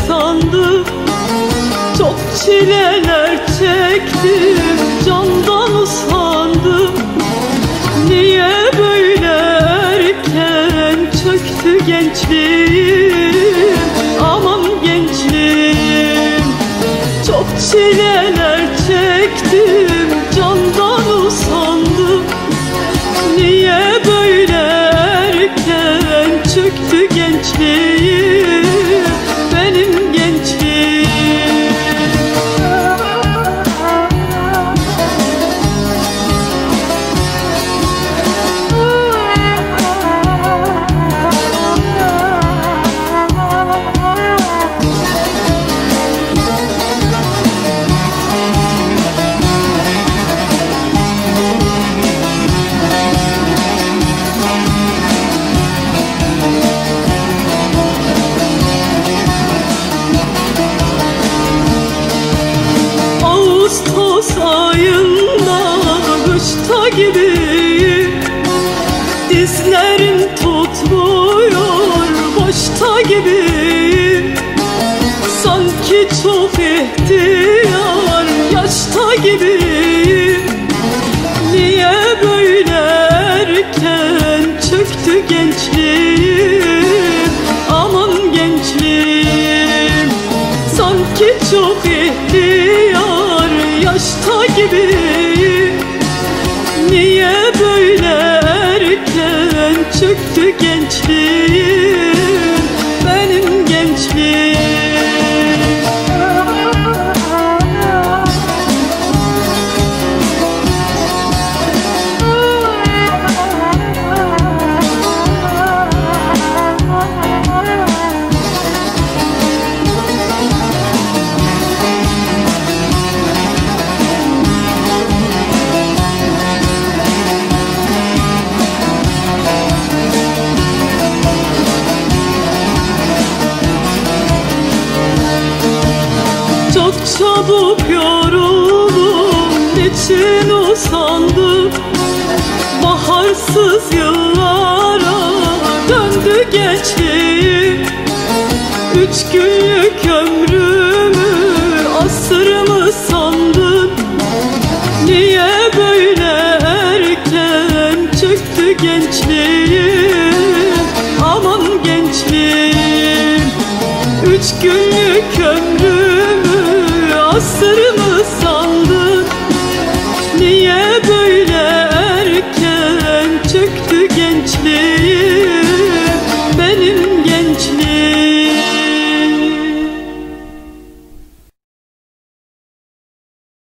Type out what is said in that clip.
sandım. Çok çileler çektim, candan usandım. Niye böyle erken çöktü gençliğim, aman gençliğim. Çok çileler çektim, candan usandım. Niye böyle erken çöktü gençliğim, benim gençliğim. Ağustos ayında kışta gibiyim. Dizlerim tutmuyor, boşta gibiyim. Sanki çok ihtiyar, yaşta gibiyim. Niye böyle erken çöktü gençliğim, aman gençliğim. Sanki çok ihtiyar, yaşta gibiyim. Niye böyle erken çöktü gençliğim, benim gençliğim. Çok çabuk yoruldum, niçin usandım. Baharsız yıllara döndü gençliğim. 3 günlük ömrümü asır mı sandın? Niye böyle erken çöktü gençliğim, aman gençliğim. 3 gün